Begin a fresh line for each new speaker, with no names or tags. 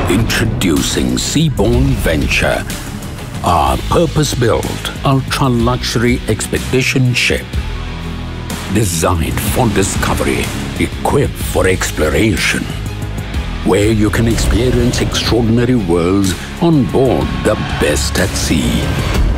Introducing Seabourn Venture, our purpose-built, ultra-luxury expedition ship. Designed for discovery, equipped for exploration, where you can experience extraordinary worlds on board the best at sea.